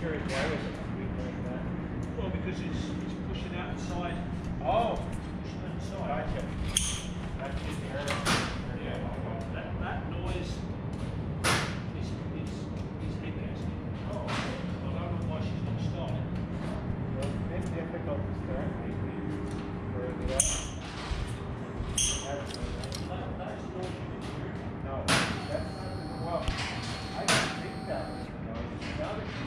curious, why was it squeaking like that? Well, because it's pushing out the side. Oh, Pushing out the side. gotcha. That's just the air. Yeah. That noise is head gasket. Oh, okay. I don't know why she's not starting. Well, it's been difficult to start lately for it to That's the noise you can hear. No, that's not, well, I didn't think that was the noise. Now that you